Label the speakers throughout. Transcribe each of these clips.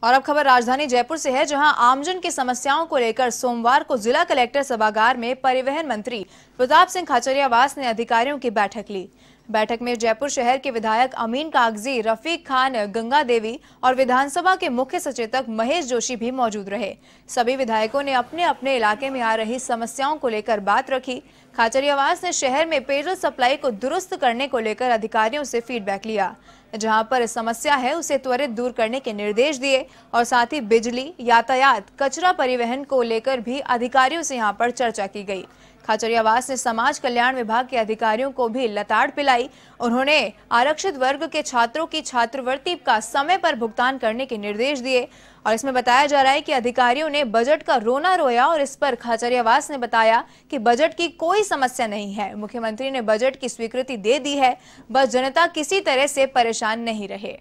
Speaker 1: और अब खबर राजधानी जयपुर से है, जहां आमजन की समस्याओं को लेकर सोमवार को जिला कलेक्टर सभागार में परिवहन मंत्री प्रताप सिंह खाचरियावास ने अधिकारियों की बैठक ली। बैठक में जयपुर शहर के विधायक अमीन कागजी, रफीक खान, गंगा देवी और विधानसभा के मुख्य सचेतक महेश जोशी भी मौजूद रहे। सभी विधायकों ने अपने अपने इलाके में आ रही समस्याओं को लेकर बात रखी। खाचरियावास ने शहर में पेयजल सप्लाई को दुरुस्त करने को लेकर अधिकारियों से फीडबैक लिया। जहां पर समस्या है उसे त्वरित दूर करने के निर्देश दिए और साथ ही बिजली, यातायात, कचरा परिवहन को लेकर भी अधिकारियों से यहां पर चर्चा की गई। खाचरियावास ने समाज कल्याण विभाग के अधिकारियों को भी लताड़ पिलाई। उन्होंने आरक्षित वर्ग के छात्रों की छात्रवृत्ति का समय पर भुगतान करने के निर्देश दिए और इसमें बताया जा रहा है कि अधिकारियों ने बजट का रोना रोया और इस पर खाचरियावास ने बताया कि बजट की कोई समस्या नहीं है। मुख्यमंत्री ने बजट की स्वीकृति दे दी है, बस जनता किसी तरह से परेशान नहीं रहे।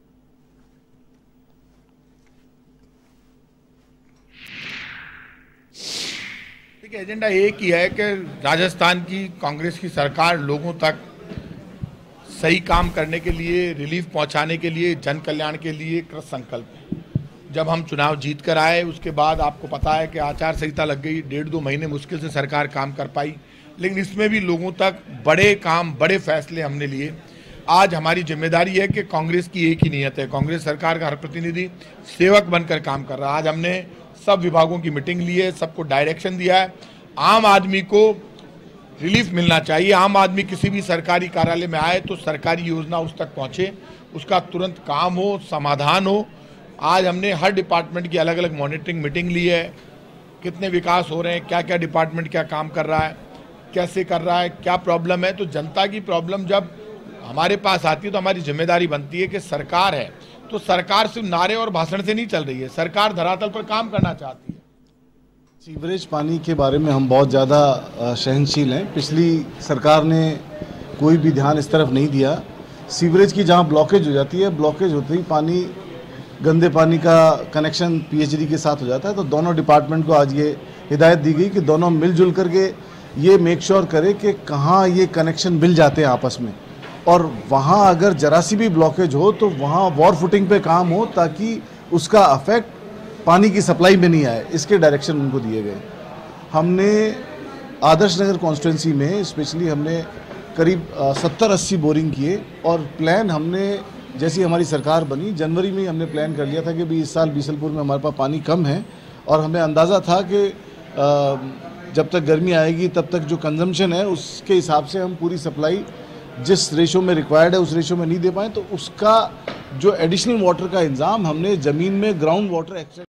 Speaker 2: एजेंडा एक ही है कि राजस्थान की कांग्रेस की सरकार लोगों तक सही काम करने के लिए, रिलीफ पहुंचाने के लिए, जन कल्याण के लिए कृत संकल्प है। जब हम चुनाव जीत कर आए उसके बाद आपको पता है कि आचार संहिता लग गई, 1.5-2 महीने मुश्किल से सरकार काम कर पाई, लेकिन इसमें भी लोगों तक बड़े काम, बड़े फैसले हमने लिए। आज हमारी जिम्मेदारी है कि कांग्रेस की एक ही नीयत है, कांग्रेस सरकार का हर प्रतिनिधि सेवक बनकर काम कर रहा है। आज हमने सब विभागों की मीटिंग ली है, सबको डायरेक्शन दिया है। आम आदमी को रिलीफ मिलना चाहिए। आम आदमी किसी भी सरकारी कार्यालय में आए तो सरकारी योजना उस तक पहुंचे, उसका तुरंत काम हो, समाधान हो। आज हमने हर डिपार्टमेंट की अलग अलग मॉनिटरिंग मीटिंग ली है, कितने विकास हो रहे हैं, क्या क्या डिपार्टमेंट क्या काम कर रहा है, कैसे कर रहा है, क्या प्रॉब्लम है। तो जनता की प्रॉब्लम जब हमारे पास आती है तो हमारी जिम्मेदारी बनती है कि सरकार है तो सरकार सिर्फ नारे और भाषण से नहीं चल रही है, सरकार धरातल पर काम करना चाहती है।
Speaker 3: सीवरेज पानी के बारे में हम बहुत ज़्यादा सहनशील हैं। पिछली सरकार ने कोई भी ध्यान इस तरफ नहीं दिया। सीवरेज की जहां ब्लॉकेज हो जाती है, ब्लॉकेज होते ही पानी, गंदे पानी का कनेक्शन पीएचडी के साथ हो जाता है। तो दोनों डिपार्टमेंट को आज ये हिदायत दी गई कि दोनों मिलजुल करके ये मेक श्योर करें कि कहाँ ये कनेक्शन मिल जाते हैं आपस में, और वहाँ अगर जरा सी भी ब्लॉकेज हो तो वहाँ वॉर फुटिंग पे काम हो ताकि उसका अफेक्ट पानी की सप्लाई में नहीं आए। इसके डायरेक्शन उनको दिए गए। हमने आदर्श नगर कॉन्स्टिट्यूंसी में स्पेशली हमने करीब 70-80 बोरिंग किए और प्लान हमने, जैसी हमारी सरकार बनी जनवरी में हमने प्लान कर लिया था कि भी इस साल बीसलपुर में हमारे पास पानी कम है और हमें अंदाज़ा था कि जब तक गर्मी आएगी तब तक जो कंजम्पशन है उसके हिसाब से हम पूरी सप्लाई जिस रेशो में रिक्वायर्ड है उस रेशो में नहीं दे पाए। तो उसका जो एडिशनल वाटर का इंतजाम हमने ज़मीन में ग्राउंड वाटर एक्सट्रैक्ट